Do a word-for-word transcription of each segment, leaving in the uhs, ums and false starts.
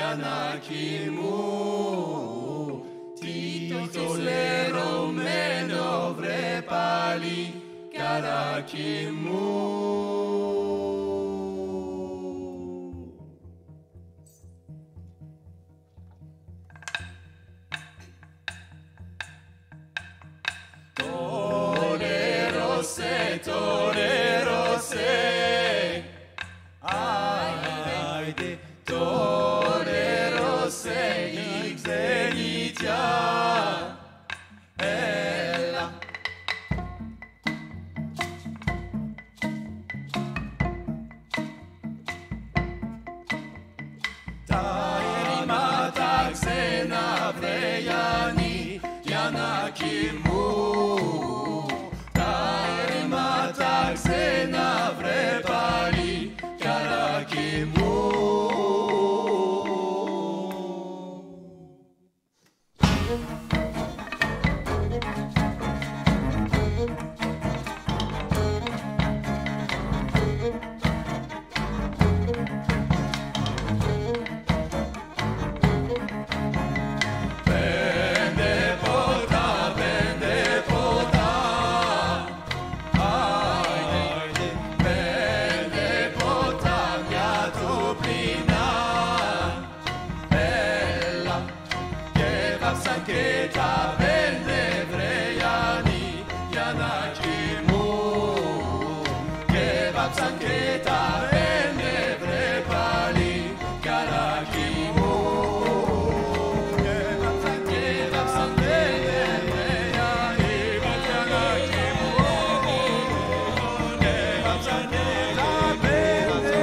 για να κοιμού. Τι το λερωμένο βρε πάλι καράκι μου. Το νερόσε, το νερόσε, άιντε, το νερόσε η ξενιτιά, έλα. Τα ήρματα ξένα βρε Γιάννη για να κοιμού. Ξένα βρε πάλι καράκι μου. Πέντε ποτά, πέντε ποτά, βάψαν και τα πέντε βρε Γιάννη για να κοιμούν. Και βάψαν και τα πέντε βρε πάλι καράκι μου. Και βάψαν και βάψαν πέντε βρε Γιάννη για να κοιμούν. Και βάψαν και τα πέντε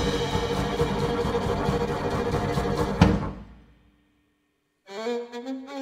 Mm-hmm.